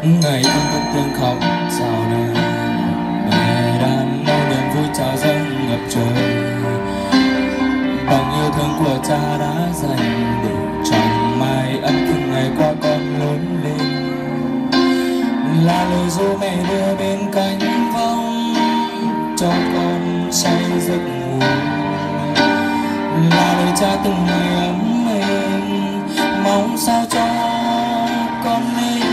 Ngày con cất tiếng khóc chào đời, mẹ đàn nói niềm vui chào dâng ngập trời. Bằng yêu thương của cha đã dành để trong mái ấm từng ngày qua con lớn lên, là lời ru mẹ đưa bên cánh vong cho con say giấc ngủ, là lời cha từng ngày ấm êm mong sao cho con nên.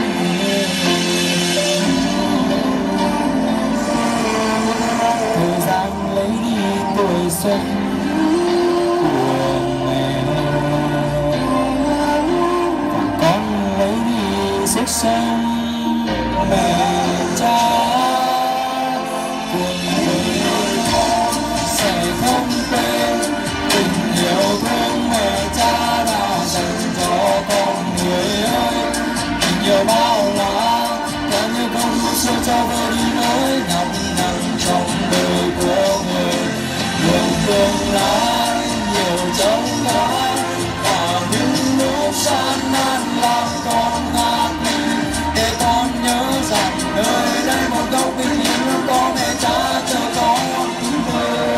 Thời gian lấy đi tuổi xuân của mẹ, và con lấy đi sức sống mẹ cha. Cuộc đời con sẽ không quên tình yêu thương mẹ cha đã dành cho con người ơi. Tình yêu bao la theo như con xưa cho vơi đi nỗi nhọc nặng trong đời của người. Đường tương lai nhiều trông gai và những lúc gian nan làm con ngạc nhiên, để con nhớ rằng nơi đây một góc bình yên luôn có mẹ cha chờ con về.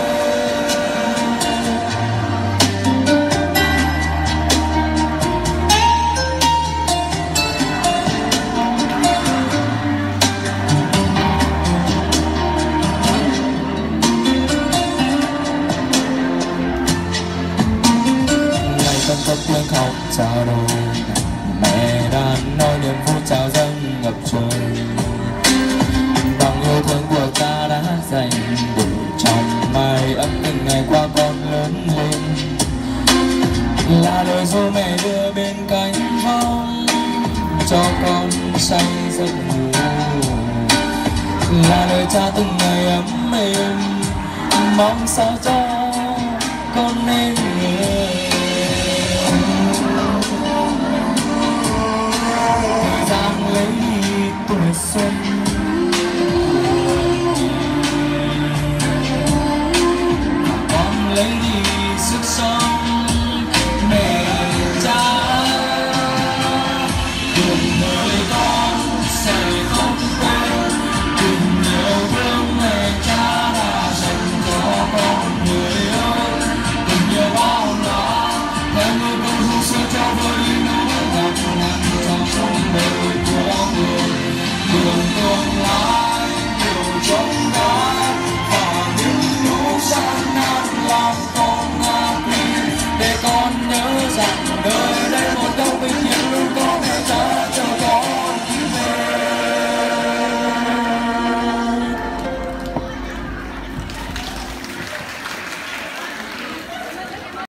Ngày con cất tiếng khóc chào đời, mẹ đàn nói niềm vui chào dâng ngập trời. Bằng yêu thương của cha đã dành để trong mái ấm từng ngày qua con lớn lên, là lời ru mẹ đưa bên cánh vong cho con say giấc ngủ, là lời cha từng ngày ấm êm mong sao cho